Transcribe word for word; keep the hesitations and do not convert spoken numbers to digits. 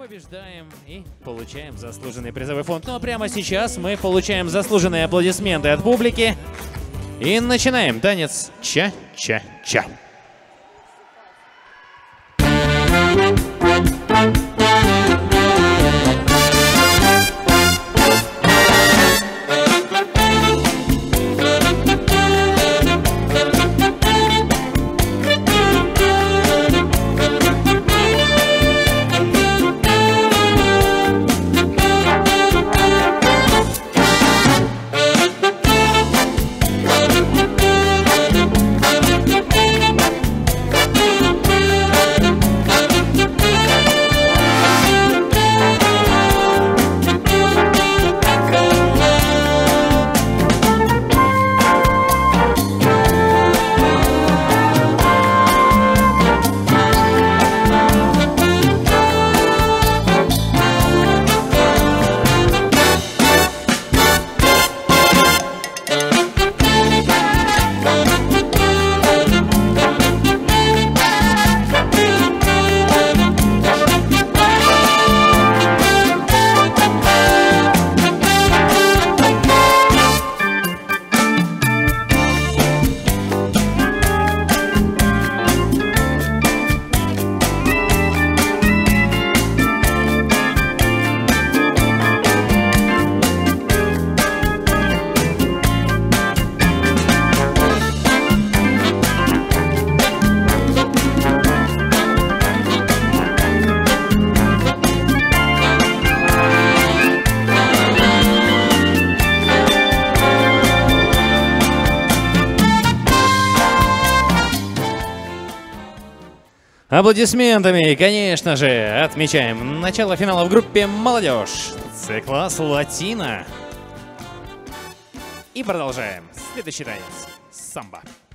побеждаем и получаем заслуженный призовой фонд. Ну а прямо сейчас мы получаем заслуженные аплодисменты от публики. И начинаем танец ча-ча-ча. Аплодисментами, конечно же, отмечаем начало финала в группе «Молодежь». С-класс «Латино». И продолжаем. Следующий танец. Самбо.